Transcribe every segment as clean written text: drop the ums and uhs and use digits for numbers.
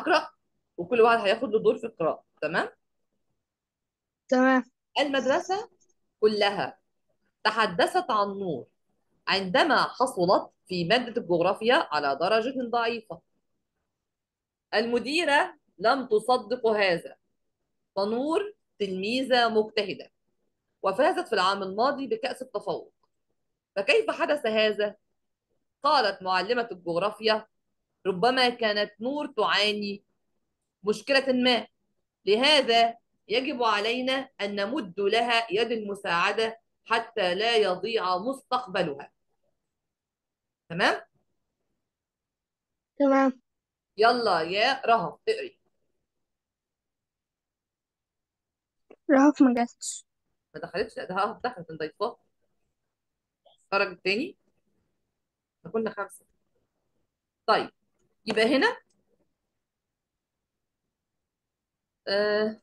هقرأ وكل واحد هياخد له دور في القراءة. تمام؟ تمام. المدرسة كلها تحدثت عن نور عندما حصلت في مادة الجغرافيا على درجة ضعيفة. المديرة لم تصدق هذا، فنور تلميذة مجتهدة وفازت في العام الماضي بكأس التفوق. فكيف حدث هذا؟ قالت معلمة الجغرافيا: ربما كانت نور تعاني مشكلة ما، لهذا يجب علينا أن نمد لها يد المساعدة حتى لا يضيع مستقبلها. تمام؟ تمام. يلا يا رهف اقري. رهف ما جاتش. ما دخلتش؟ لا، ده رهف دخلت الضيفات. خرج التاني. احنا كنا خمسة. طيب، يبقى هنا آه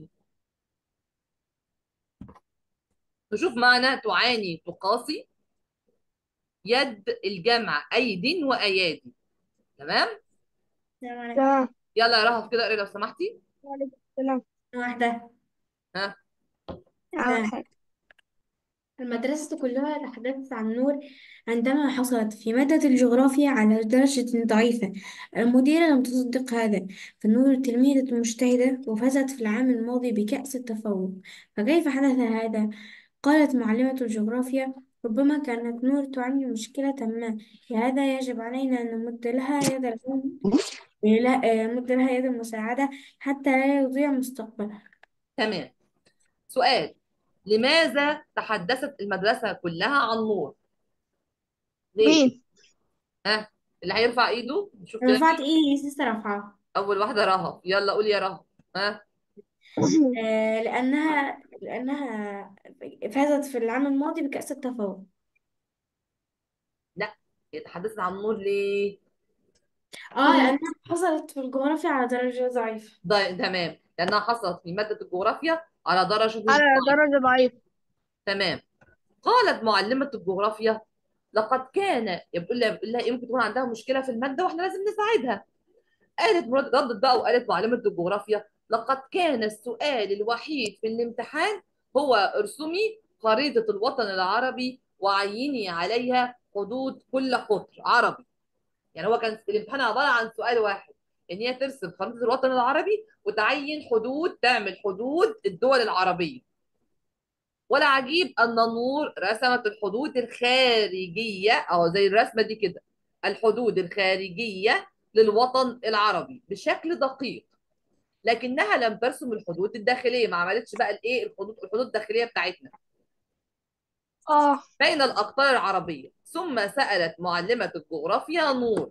نشوف معنى تعاني تقاسي. يد الجمع أيد وأيادي. تمام؟ السلام عليكم. تمام. يلا يا رهف كده اقري لو سمحتي. وعليكم السلام. واحدة. ها. أول تمام. حاجة. المدرسة كلها تحدثت عن نور عندما حصلت في مادة الجغرافيا على درجة ضعيفة. المديرة لم تصدق هذا، فنور تلميذة مجتهدة وفازت في العام الماضي بكأس التفوق. فكيف حدث هذا؟ قالت معلمة الجغرافيا: ربما كانت نور تعاني مشكلة ما، لهذا يجب علينا أن نمد لها يد العون، نمد لها يد المساعدة حتى لا يضيع مستقبلها. تمام. سؤال: لماذا تحدثت المدرسة كلها عن نور؟ ليه؟ مين؟ ها، اللي هيرفع ايده نشوف كده رفعت مين. ايدي لسه رافعة. اول واحدة رهف، يلا قولي يا رهف. ها. لأنها فازت في العام الماضي بكأس التفوق. لا، هي تحدثت عن نور ليه؟ لأنها حصلت في الجغرافيا على درجة ضعيفة. تمام، لانها حصلت في مادة الجغرافيا على درجة على ضعيفة. درجة ضعيفة. تمام. قالت معلمة الجغرافيا: لقد كان بيقول لها ايه، ممكن تكون عندها مشكلة في المادة واحنا لازم نساعدها. قالت مراد، ردت بقى وقالت معلمة الجغرافيا: لقد كان السؤال الوحيد في الامتحان هو ارسمي خريطة الوطن العربي وعيني عليها حدود كل قطر عربي. يعني هو كان الامتحان عبارة عن سؤال واحد، ان هي ترسم خريطة الوطن العربي وتعين حدود، تعمل حدود الدول العربية. ولا عجيب أن نور رسمت الحدود الخارجية أو زي الرسمة دي كده، الحدود الخارجية للوطن العربي بشكل دقيق، لكنها لم ترسم الحدود الداخلية. ما عملتش بقى الايه، الحدود الداخلية بتاعتنا اه. بين الأقطار العربية. ثم سألت معلمة الجغرافيا نور: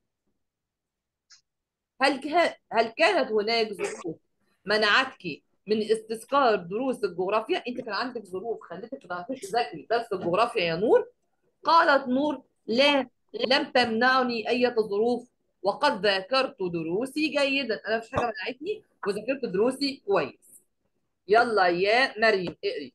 هل كانت هناك ظروف منعتك من استذكار دروس الجغرافيا؟ انت كان عندك ظروف خلتك ما تعرفيش تذاكري درس الجغرافيا يا نور؟ قالت نور: لا، لم تمنعني أي ظروف، وقد ذاكرت دروسي جيدا. أنا مفيش حاجة منعتني وذاكرت دروسي كويس. يلا يا مريم اقري.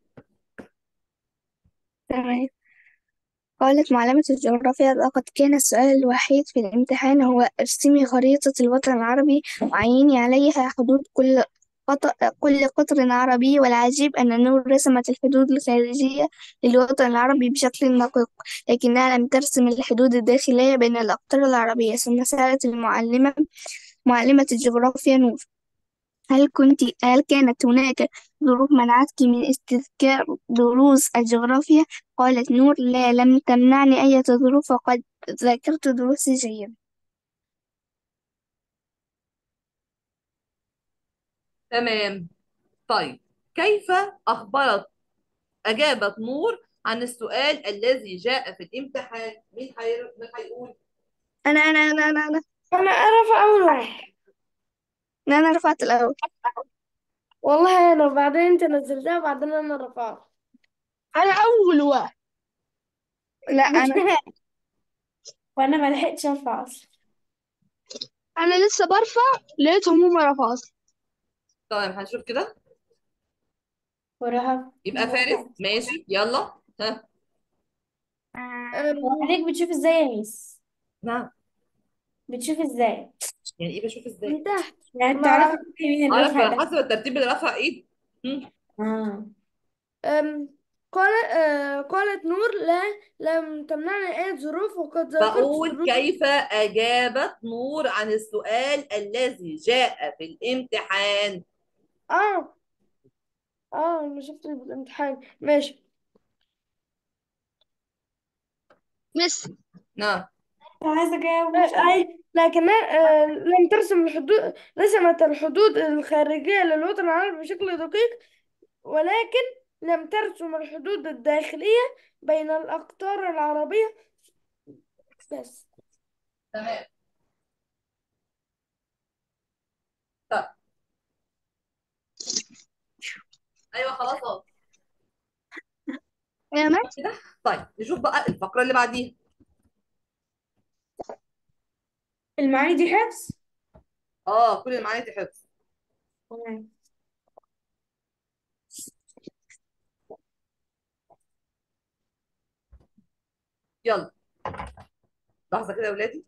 تمام. قالت معلمة الجغرافيا: لقد كان السؤال الوحيد في الامتحان هو ارسمي خريطة الوطن العربي وعيني عليها حدود كل قطر عربي. والعجيب أن نور رسمت الحدود الخارجية للوطن العربي بشكل دقيق، لكنها لم ترسم الحدود الداخلية بين الأقطار العربية. ثم سألت معلمة الجغرافيا نور: هل كانت هناك ظروف منعتك من استذكار دروس الجغرافيا؟ قالت نور: لا، لم تمنعني أي ظروف، وقد ذاكرت دروسي جيدا. تمام. طيب، كيف أجابت نور عن السؤال الذي جاء في الامتحان؟ مين هيقول؟ أنا أنا أعرف أول واحد. أنا رفعت الأول. والله أنا بعدين أنت نزلتها وبعدين أنا رفعت. أنا أول واحد. لا، وأنا ما لحقتش أرفع أصلا. أنا لسه برفع، لقيتهم هما رفعوا. طيب هنشوف كده. وراها يبقى ما فارس رفعت. ماشي، يلا. ها. عليك بتشوف ازاي يا ميس؟ نعم. بتشوف ازاي؟ يعني ايه بشوف ازاي؟ من تحت. يعني ما تعرفي مين اللي اعرف رفع على ده؟ حسب الترتيب اللي رفع ايد. مم. اه. أم، قالت نور: لا، لم تمنعني أي ظروف، وقد ذاكرت بقول الدروس. كيف أجابت نور عن السؤال الذي جاء في الامتحان؟ اه اه انا شفت الامتحان، ماشي. مس. نعم. عايزة اجاوب مش قادرة. أي لكنها لم ترسم الحدود، رسمت الحدود الخارجية للوطن العربي بشكل دقيق، ولكن لم ترسم الحدود الداخلية بين الأقطار العربية بس. تمام. طيب. ايوه خلاص اهو. يا مس. كده. طيب نشوف بقى الفقرة اللي بعديها. المعاني دي حفظ. اه كل المعاني تحفظ. تمام. يلا لحظة كده يا ولادي.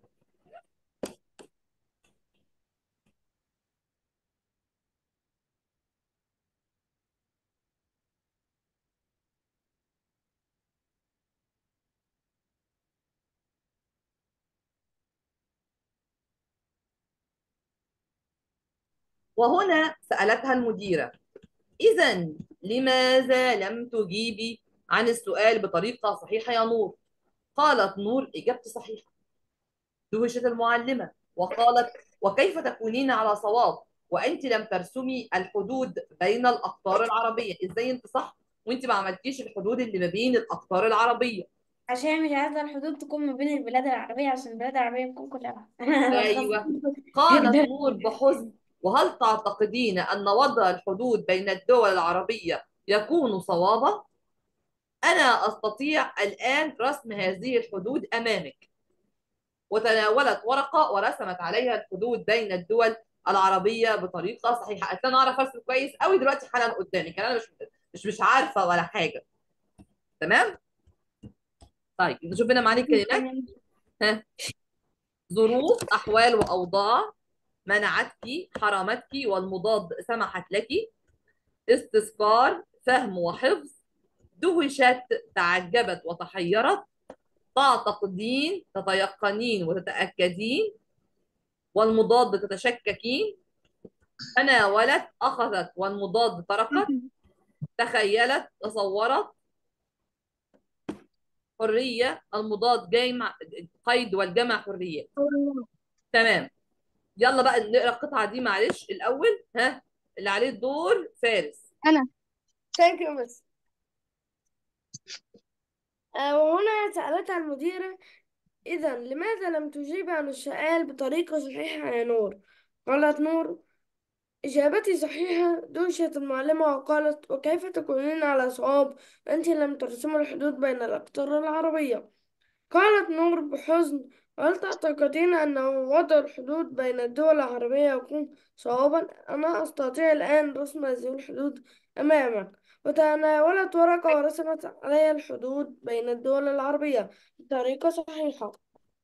وهنا سألتها المديرة: إذا لماذا لم تجيبي عن السؤال بطريقة صحيحة يا نور؟ قالت نور: إجابتي صحيحة. دهشت المعلمة وقالت: وكيف تكونين على صواب وأنت لم ترسمي الحدود بين الأقطار العربية؟ إزاي أنت صح وأنت ما عملتيش الحدود اللي ما بين الأقطار العربية؟ عشان مش عايزة الحدود تكون ما بين البلاد العربية، عشان البلاد العربية تكون كلها أنا بخاف أيوه. قالت جدا. نور بحزن: وهل تعتقدين أن وضع الحدود بين الدول العربية يكون صوابا؟ أنا أستطيع الآن رسم هذه الحدود أمامك. وتناولت ورقة ورسمت عليها الحدود بين الدول العربية بطريقة صحيحة. قالت لي أنا أعرف أرسم كويس قوي دلوقتي حالا قدامك، أنا مش عارفة ولا حاجة. تمام. طيب نشوف هنا معاني الكلمات. ها. ظروف، أحوال وأوضاع. منعتك، حرمتك، والمضاد سمحت لك. استذكار، فهم وحفظ. دهشت، تعجبت وتحيرت. تعتقدين، تتيقنين وتتأكدين، والمضاد تتشككين. تناولت، أخذت، والمضاد تركت. تخيلت، تصورت. حرية، المضاد جمع، قيد والجمع حرية. تمام. يلا بقى نقرا القطعة دي معلش الأول. ها. اللي عليه الدور فارس. أنا. ثانك يو مس. وهنا سألتها المديرة: إذا لماذا لم تجيب عن السؤال بطريقة صحيحة يا نور؟ قالت نور: إجابتي صحيحة. دهشت المعلمة وقالت: وكيف تكونين على صواب؟ أنت لم ترسمي الحدود بين الأقطار العربية. قالت نور بحزن: هل تعتقدين أن وضع الحدود بين الدول العربية يكون صوابا؟ أنا أستطيع الآن رسم هذه الحدود أمامك. وتناولت ورقة ورسمت عليها الحدود بين الدول العربية بطريقة صحيحة.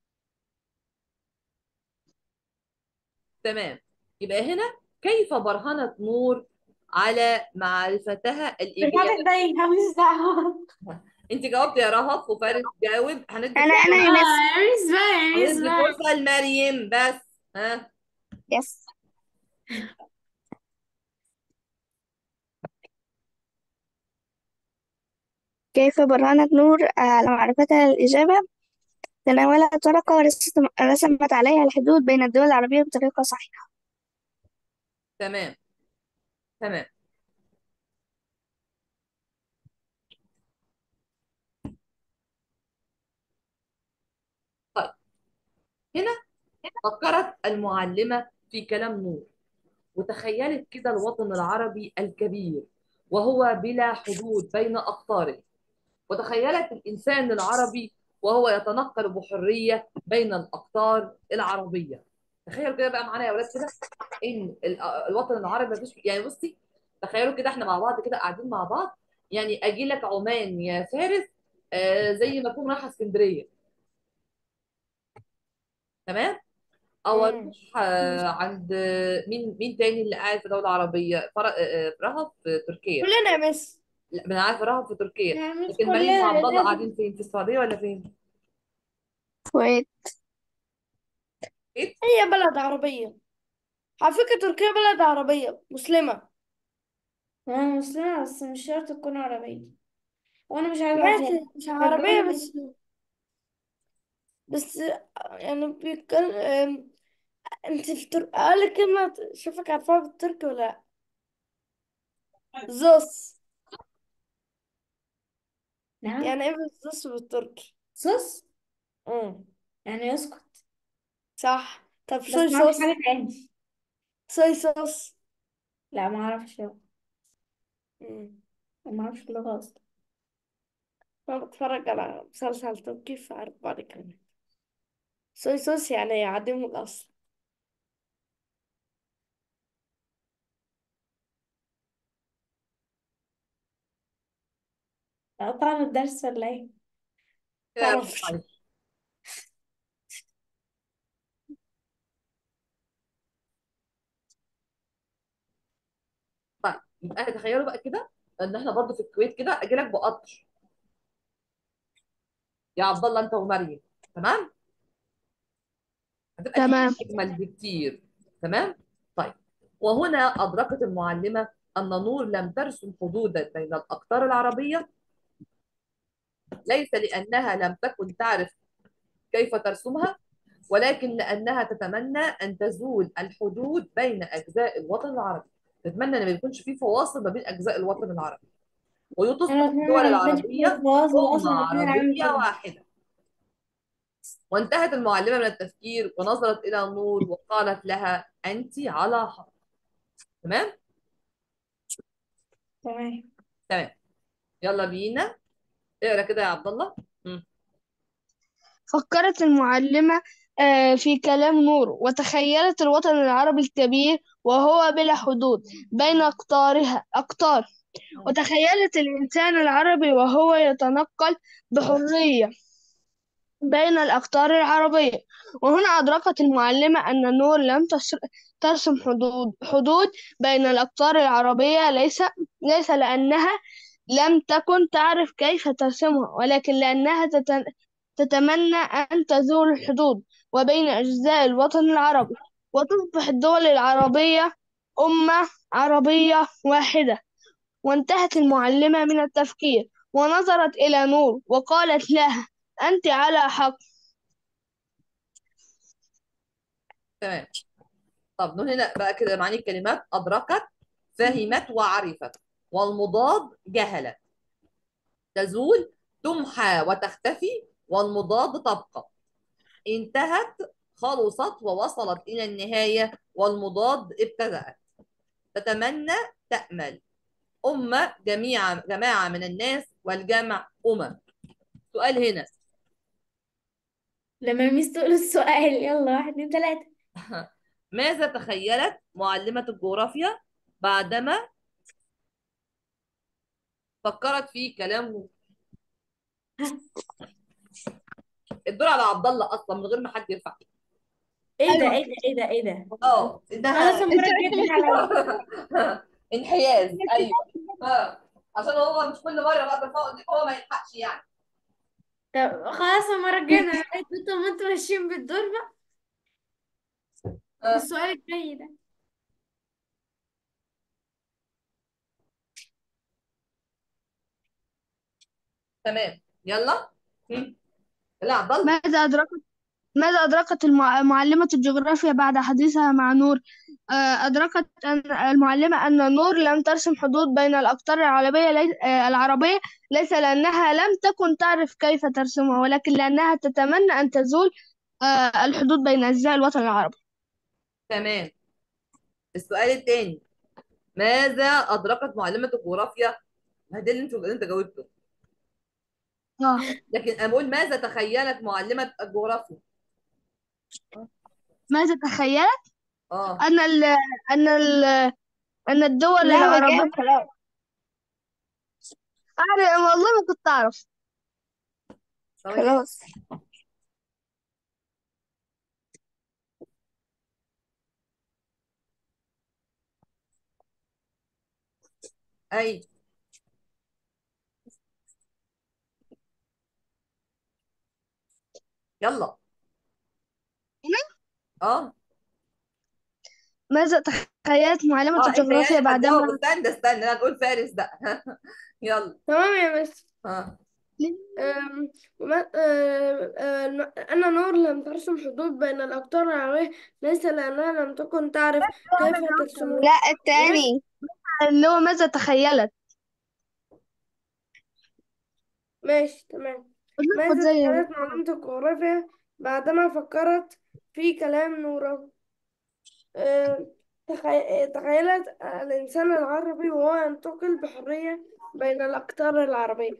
تمام. يبقى هنا كيف برهنت نور على معرفتها مش الإيجابية؟ هتضايقها، مش دعوة. أنت جاوبت يا رهف وفارس جاوب. هندي أنا فرصة. يا مس. مش بقى مش هندي بقى. فرصة لمريم بس. ها. يس. كيف برهنت نور على معرفتها الإجابة؟ تناولت ورقة ورسمت عليها الحدود بين الدول العربية بطريقة صحيحة. تمام. تمام. طيب هنا فكرت المعلمة في كلام نور وتخيلت كده الوطن العربي الكبير وهو بلا حدود بين أقطاره، وتخيلت الإنسان العربي وهو يتنقل بحرية بين الأقطار العربية. تخيلوا كده بقى معانا يا أولاد كده إن الوطن العربي مفيش يعني. بصي تخيلوا كده إحنا مع بعض كده قاعدين مع بعض، يعني أجي لك عمان يا فارس زي ما أكون رايحة اسكندرية. تمام. او امم اروح عند مين تاني اللي قاعد في دولة عربية رهف في تركيا. كلنا يا مس. لا انا عارفة رهف في تركيا. لا مش لكن مريم كلنا وعبد الله للأسف. قاعدين فين، في السعودية ولا فين؟ كويت. ايه. هي بلد عربية، على فكرة تركيا بلد عربية مسلمة. أنا مسلمة بس مش شرط تكون عربية، وأنا مش عايزة أعرف ماشي يعني. مش ده عربية الدول دي. بس يعني بيتكلم. انت في اقل كلمة شوفك عارفاها بالتركي ولا لا؟ زوس. نعم. يعني ايه زوس بالتركي؟ صوص. امم يعني يسكت. صح. طب بس صويا ما أعرفش صوص. حاجة تاني. صويا صوص. لا ما أعرفش. امم ما أعرفش اللغة أصلا. انا بتفرج على مسلسل تركي فعارف بعض الكلمات. صويا صوص يعني عديم الاصل. قطعنا الدرس ولا إيه؟ كده يا رب معرفش. معلش. طيب يبقى تخيلوا بقى كده ان احنا برضو في الكويت كده اجي لك بقطر يا عبد الله انت ومريم. تمام. هتبقى الحكايه تمام. اجمل بكتير. تمام. طيب. وهنا ادركت المعلمه ان نور لم ترسم حدودا بين الاقطار العربيه، ليس لانها لم تكن تعرف كيف ترسمها، ولكن لانها تتمنى ان تزول الحدود بين اجزاء الوطن العربي. تتمنى ان ما يكونش في فواصل ما بين اجزاء الوطن العربي، وتصبح أنا أتمنى الدول ما يكونش فيه العربيه فواصل امه أصلا ما بين العالم عربيه كله. واحده. وانتهت المعلمه من التفكير ونظرت الى نور وقالت لها انت على حق. تمام. تمام. تمام. يلا بينا. اقرا كده يا عبد الله. مم. فكرت المعلمة في كلام نور، وتخيلت الوطن العربي الكبير وهو بلا حدود بين أقطار، وتخيلت الإنسان العربي وهو يتنقل بحرية بين الأقطار العربية. وهنا أدركت المعلمة أن نور لم ترسم حدود بين الأقطار العربية، ليس لأنها لم تكن تعرف كيف ترسمها، ولكن لأنها تتمنى أن تزول الحدود وبين أجزاء الوطن العربي، وتصبح الدول العربية أمة عربية واحدة. وانتهت المعلمة من التفكير ونظرت إلى نور وقالت لها أنت على حق. تمام. طب من هنا بقى كده معاني الكلمات: أدركت، فهمت وعرفت، والمضاد جهلت، تزول، تمحى وتختفي، والمضاد تبقى، انتهت، خلصت ووصلت إلى النهاية، والمضاد ابتدأت، تتمنى، تأمل، أمة جماعة من الناس، والجمع أمم. سؤال هنا. لما الميس تقول السؤال يلا واحد اتنين تلاتة. ماذا تخيلت معلمة الجغرافيا بعدما فكرت في كلام؟ الدور على عبد الله اصلا من غير ما حد يرفع. ايه ده أيوة. ايه ده ايه ده ايه ده. اه خلاص انها المرة الجاية الدور عليا. انحياز. ايوه. ها. عشان هو مش كل مره بقى ترفعوا ايديك هو ما يلحقش يعني. طب خلاص المرة الجاية نعمل ايه؟ انتوا ما انتوا ماشيين بالدور بقى في ها. السؤال الجاي ده. تمام. يلا. هم. لا عبد الله. ماذا أدركت ماذا أدركت معلمة الجغرافيا بعد حديثها مع نور؟ أدركت أن المعلمة أن نور لم ترسم حدود بين الأقطار العربية، ليس لأنها لم تكن تعرف كيف ترسمها، ولكن لأنها تتمنى أن تزول الحدود بين أجزاء الوطن العربي. تمام. السؤال الثاني: ماذا ادركت معلمه الجغرافيا؟ ما ده اللي انت جاوبته. آه. لكن انا بقول ماذا تخيلت معلمه الجغرافيا؟ ماذا تخيلت؟ اه. أن ال أن ال أن الدول لا هو العربية. جاوب خلاص. والله ما كنت أعرف. ثواني. خلاص. اي. يلا. اه. ماذا تخيلت معلمة اه انت يعني الجغرافيا هتجاوب، بعدما استنى انا هتقول فارس بقى. يلا. تمام يا مس. اه. أم، أن نور لم ترسم حدود بين الأقطار العربية ليس لأنها لم تكن تعرف كيف ترسمها. لا، إيه؟ التاني اللي هو ماذا تخيلت. ماشي تمام. اتلخبط ماذا زي تخيلت معلمة الجغرافيا بعدما فكرت في كلام نورة؟ أم، تخيلت الإنسان العربي وهو ينتقل بحرية بين الأقطار العربية.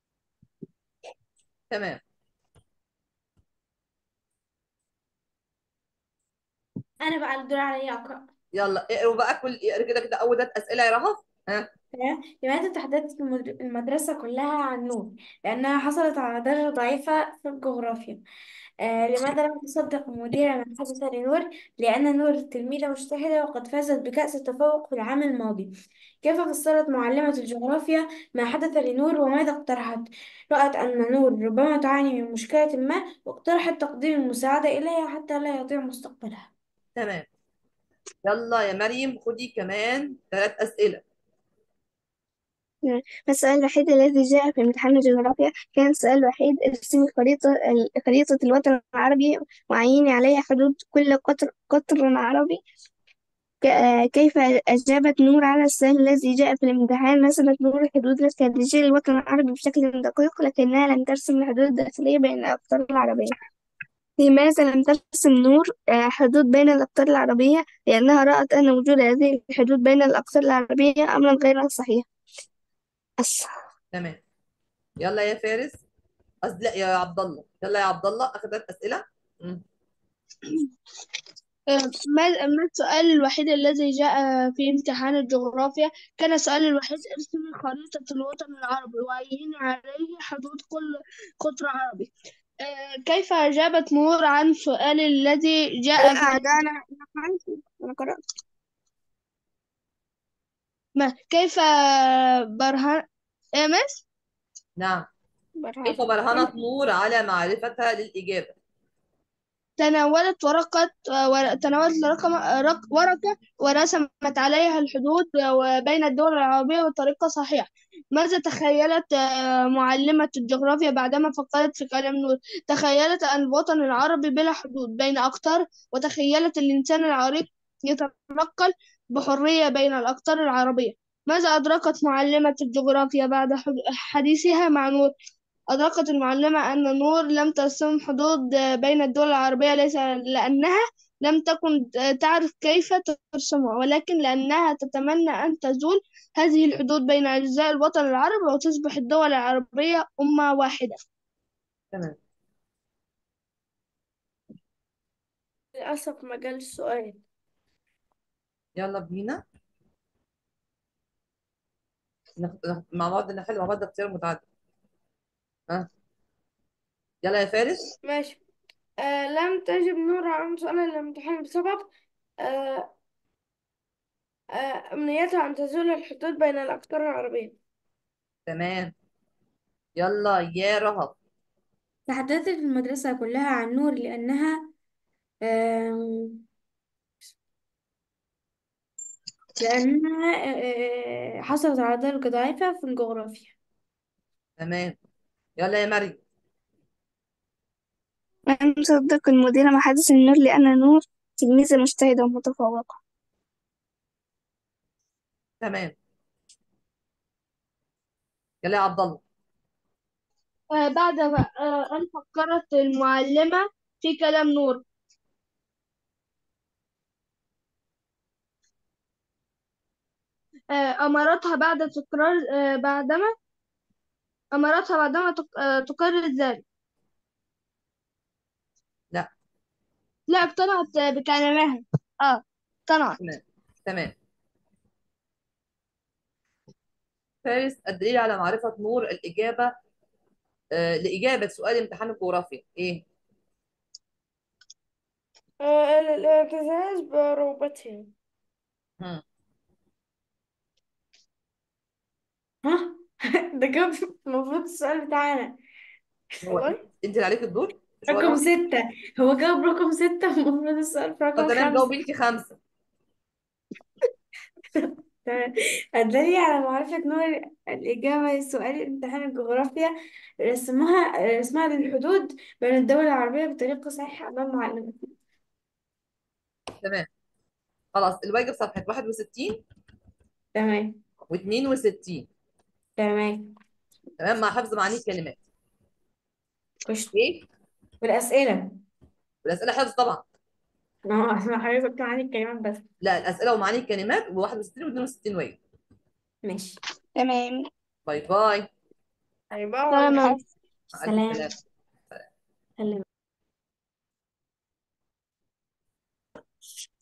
تمام. أنا بقى الدور عليا أقرأ. يلا اقروا بقى، اقرا كده كده اول 3 اسئله يا رهف. ها. تمام. لماذا تحدثت المدرسة كلها عن نور؟ لأنها حصلت على درجة ضعيفة في الجغرافيا. لماذا لم تصدق المدير ما حدث لنور؟ لأن نور تلميذة مجتهدة وقد فازت بكأس التفوق في العام الماضي. كيف فسرت معلمة الجغرافيا ما حدث لنور وماذا اقترحت؟ رأت أن نور ربما تعاني من مشكلة ما واقترحت تقديم المساعدة إليها حتى لا يضيع مستقبلها. تمام. يلا يا مريم خدي كمان 3 اسئله. السؤال الوحيد الذي جاء في امتحان الجغرافيا كان السؤال الوحيد: ارسمي خريطة الوطن العربي وعيني عليها حدود كل قطر عربي. كيف أجابت نور على السؤال الذي جاء في الامتحان؟ رسمت نور الحدود الخارجية للوطن العربي بشكل دقيق، لكنها لم ترسم الحدود الداخلية بين الأقطار العربية. لماذا لم ترسم نور حدود بين الأقطار العربية؟ لأنها رأت أن وجود هذه الحدود بين الأقطار العربية أمرا غير صحيح. تمام. يلا يا فارس. قصدي لا يا عبد الله، يلا يا عبد الله اخر 3 اسئله. مم. ما السؤال الوحيد الذي جاء في امتحان الجغرافيا؟ كان السؤال الوحيد: ارسمي خريطة الوطن العربي وعيني عليه حدود كل قطر عربي. كيف أجابت نور عن السؤال الذي جاء في لا ده أنا قرأت. ما كيف برهان مس نعم. برهان كيف برهنت نور على معرفتها للاجابه؟ تناولت ورقة ورسمت عليها الحدود بين الدول العربية بطريقة صحيحة. ماذا تخيلت معلمة الجغرافيا بعدما فكرت في كلام نور؟ تخيلت أن الوطن العربي بلا حدود بين أقطار، وتخيلت الإنسان العريق يتنقل بحرية بين الأقطار العربية. ماذا أدركت معلمة الجغرافيا بعد حديثها مع نور؟ أدركت المعلمة أن نور لم ترسم حدود بين الدول العربية ليس لأنها لم تكن تعرف كيف ترسمها، ولكن لأنها تتمنى أن تزول هذه الحدود بين أجزاء الوطن العربي وتصبح الدول العربية أمة واحدة. تمام. للأسف مجال السؤال. يلا بينا مع بعض نحل مع بعض اختيار متعدد. ها. يلا يا فارس. ماشي. لم تجب نور عن سؤال الامتحان بسبب آه أمنيتها أن تزول الحدود بين الأقطار العربية. تمام. يلا يا رهف. تحدثت المدرسة كلها عن نور آم، لأنها حصلت على درجة ضعيفة في الجغرافيا. تمام. يلا يا مريم. لم تصدق المديرة محادث النور لأن نور تلميذة مجتهدة ومتفوقة. تمام. يلا يا عبد الله. بعد أن فكرت المعلمة في كلام نور، أمرتها بعد تكرار بعدما أمرتها بعدما تكرر ذلك. لا. لا، اقتنعت بكلامها. اقتنعت. تمام. تمام. فارس، الدليل على معرفة نور الإجابة لإجابة سؤال امتحان الجغرافيا إيه؟ الاعتزاز برغبتهم. هم. ها. ده كان المفروض السؤال بتاعنا. هو والله. انت اللي عليك الدور، مش هو اللي رقم هو. 6. هو جاوب رقم 6، المفروض السؤال في طب رقم تمام، جاوبي 5. انت 5. تمام. الدليل على معرفة نور الإجابة لسؤال امتحان الجغرافيا، رسمها للحدود بين الدول العربية بطريقة صحيحة أمام معلمة. تمام، خلاص الواجب صفحة 61 تمام. و62. تمام. تمام، مع حفظ معاني الكلمات. قشطة. ايه؟ والأسئلة. والاسئله حفظ طبعا. عشان حضرتك معاني الكلمات بس. لا، الاسئله ومعاني الكلمات و61 و62 واجب. ماشي. تمام. باي باي. هيبقى سلام. واجب. مع الف سلام. سلامه. سلام.